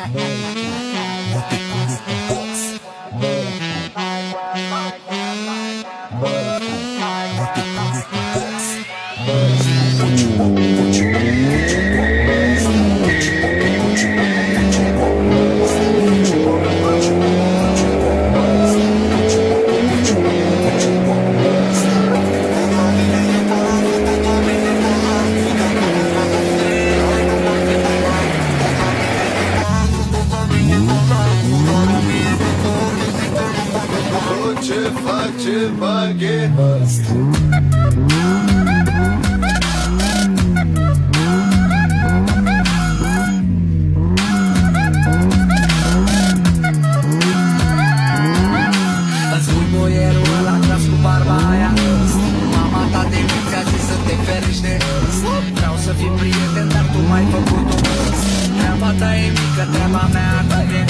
Ce face baghet? Îți spui boierul ăla tras cu barba aia. Mama ta de mic ți-a zis să te ferești de râs. Vreau să fii prieten, dar tu m-ai făcut-o râs. Treaba ta e mică, treaba mea ta e